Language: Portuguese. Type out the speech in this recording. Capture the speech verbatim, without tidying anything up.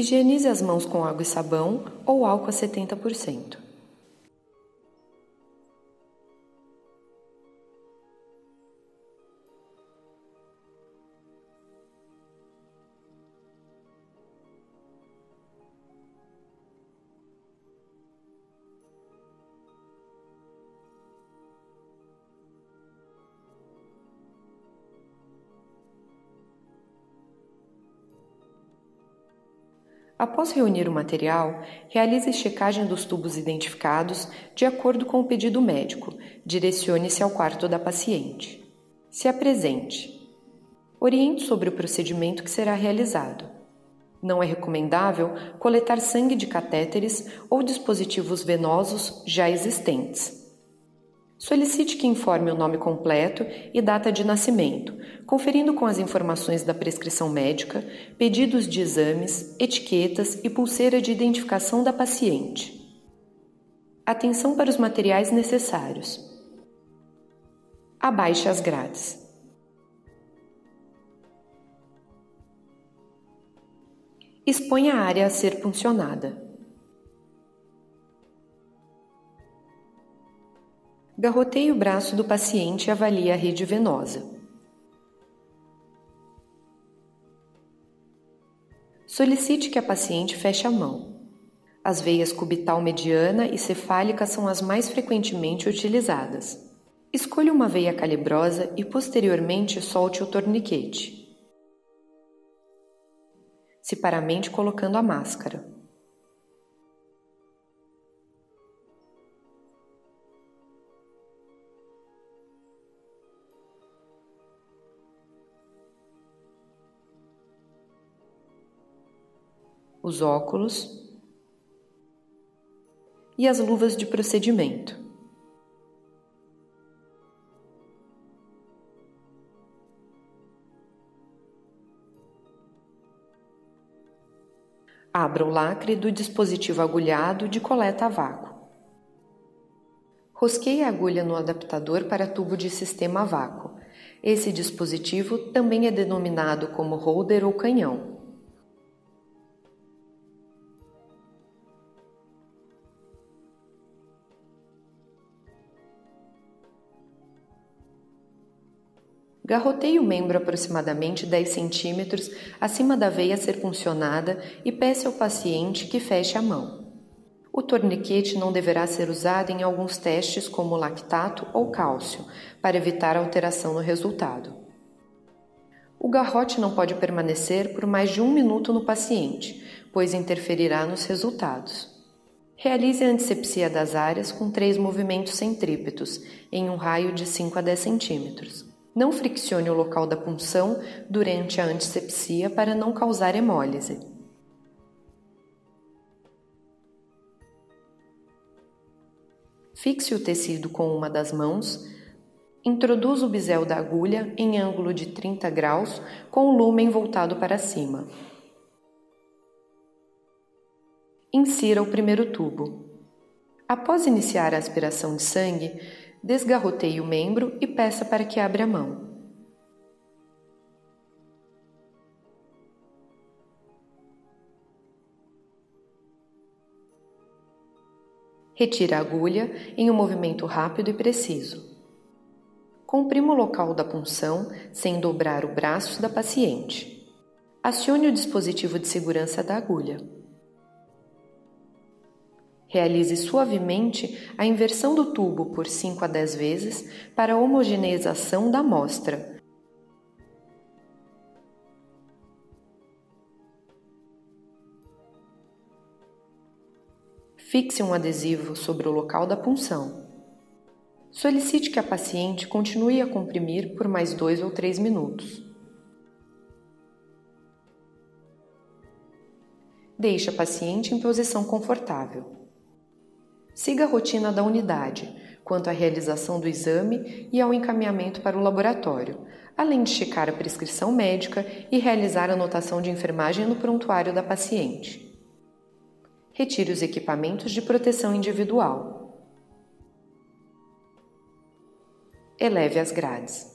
Higienize as mãos com água e sabão ou álcool a setenta por cento. Após reunir o material, realize checagem dos tubos identificados de acordo com o pedido médico. Direcione-se ao quarto da paciente. Se apresente. Oriente sobre o procedimento que será realizado. Não é recomendável coletar sangue de catéteres ou dispositivos venosos já existentes. Solicite que informe o nome completo e data de nascimento, conferindo com as informações da prescrição médica, pedidos de exames, etiquetas e pulseira de identificação da paciente. Atenção para os materiais necessários. Abaixe as grades. Exponha a área a ser puncionada. Garroteie o braço do paciente e avalie a rede venosa. Solicite que a paciente feche a mão. As veias cubital mediana e cefálica são as mais frequentemente utilizadas. Escolha uma veia calibrosa e posteriormente solte o torniquete. Se paramente colocando a máscara. Os óculos e as luvas de procedimento. Abra o lacre do dispositivo agulhado de coleta a vácuo. Rosqueie a agulha no adaptador para tubo de sistema a vácuo. Esse dispositivo também é denominado como holder ou canhão. Garroteie o membro aproximadamente dez centímetros acima da veia a ser puncionada e peça ao paciente que feche a mão. O torniquete não deverá ser usado em alguns testes como lactato ou cálcio, para evitar alteração no resultado. O garrote não pode permanecer por mais de um minuto no paciente, pois interferirá nos resultados. Realize a antisepsia das áreas com três movimentos centrípetos, em um raio de cinco a dez centímetros. Não friccione o local da punção durante a antisepsia para não causar hemólise. Fixe o tecido com uma das mãos. Introduza o bisel da agulha em ângulo de trinta graus com o lúmen voltado para cima. Insira o primeiro tubo. Após iniciar a aspiração de sangue, desgarroteie o membro e peça para que abra a mão. Retire a agulha em um movimento rápido e preciso. Comprima o local da punção sem dobrar o braço da paciente. Acione o dispositivo de segurança da agulha. Realize suavemente a inversão do tubo por cinco a dez vezes para a homogeneização da amostra. Fixe um adesivo sobre o local da punção. Solicite que a paciente continue a comprimir por mais dois ou três minutos. Deixe a paciente em posição confortável. Siga a rotina da unidade, quanto à realização do exame e ao encaminhamento para o laboratório, além de checar a prescrição médica e realizar a anotação de enfermagem no prontuário da paciente. Retire os equipamentos de proteção individual. Eleve as grades.